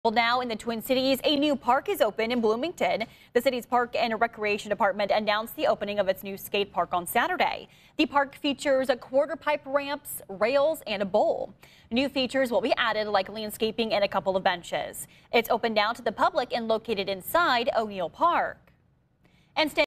Well, now in the Twin Cities, a new park is open in Bloomington. The city's Park and Recreation Department announced the opening of its new skate park on Saturday. The park features a quarter pipe ramps, rails, and a bowl. New features will be added like landscaping and a couple of benches. It's open now to the public and located inside O'Neill Park. And